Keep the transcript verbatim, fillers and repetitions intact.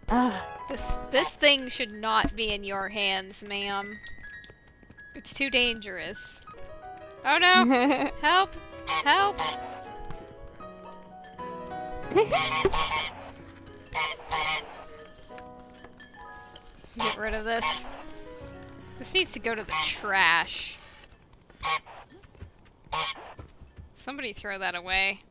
Ugh. This this thing should not be in your hands, ma'am. It's too dangerous. Oh no! Help! Help! Get rid of this. This needs to go to the trash. Somebody throw that away.